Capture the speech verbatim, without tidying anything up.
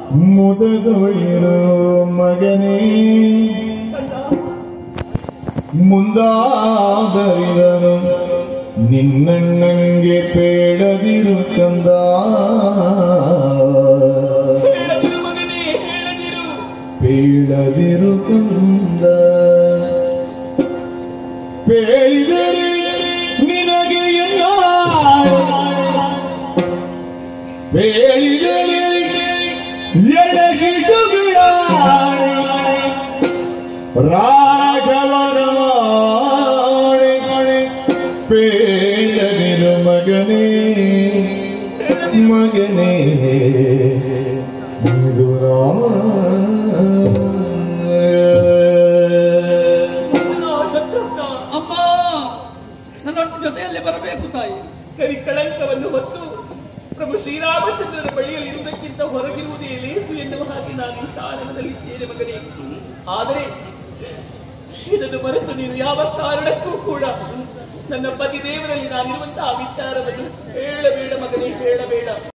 ಮುದದೊಳಿರೋ ಮಗನೇ ಮುಂದಾದರಿದನು ನಿನ್ನಣ್ಣಂಗೆ ಬೇಡದಿರು ಕಂದ ಬೇಡದಿರು ಕಂದ ಬೇಡಿದರೆ ನಿನಗೆ ಎಲ್ಲ ಬೇಡಿದರೆ ಎಳಗಿಸುಗಳ ರಾಘವನ ಬೇಡದಿರು ಮಗನೇ ಮಗನೇ ಅಮ್ಮ ನನ್ನೊಟ್ಟು ಜೊತೆಯಲ್ಲಿ ಬರಬೇಕು ತಾಯಿ. ಕರಿ ಕಳಂಕವನ್ನು ಹೊತ್ತು ಪ್ರಭು ಶ್ರೀರಾಮಚಂದ್ರನ ಬಳಿಯಲ್ಲಿ ಇರುವುದಕ್ಕಿಂತ ಹೊರಗಿರುವುದೇ ಲೇಸು ಎನ್ನುವ ಹಾಗೆ ನಾನು ಈ ಸಾಧನದಲ್ಲಿದ್ದೇನೆ ಮಗನೇ. ಆದರೆ ಇದನ್ನು ಮರೆತು ನೀನು ಯಾವ ಕಾರಣಕ್ಕೂ ಕೂಡ ನನ್ನ ಪತಿ ದೇವರಲ್ಲಿ ನಾನಿರುವಂತಹ ವಿಚಾರವನ್ನು ಹೇಳಬೇಡ ಮಗನೇ, ಹೇಳಬೇಡ.